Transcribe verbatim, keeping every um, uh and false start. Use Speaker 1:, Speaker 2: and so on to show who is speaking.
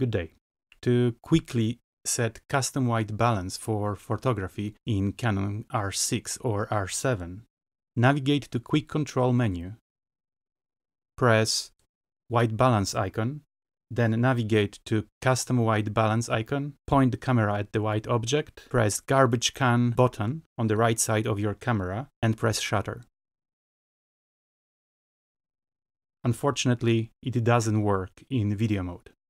Speaker 1: Good day. To quickly set custom white balance for photography in Canon R six or R seven, navigate to Quick Control menu, press White Balance icon, then navigate to Custom White Balance icon, point the camera at the white object, press Garbage Can button on the right side of your camera and press Shutter. Unfortunately, it doesn't work in video mode.